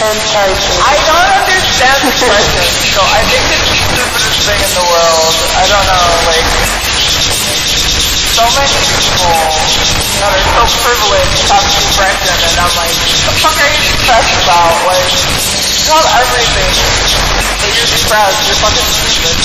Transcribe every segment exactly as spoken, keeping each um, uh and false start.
I don't understand depression, so I think it's the stupidest thing in the world. I don't know, like, so many people that are so privileged talk depression, and I'm like, what the fuck are you depressed about? Like, you have everything, but you're depressed, you're fucking stupid.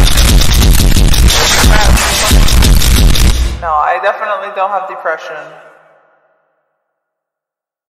No, I definitely don't have depression.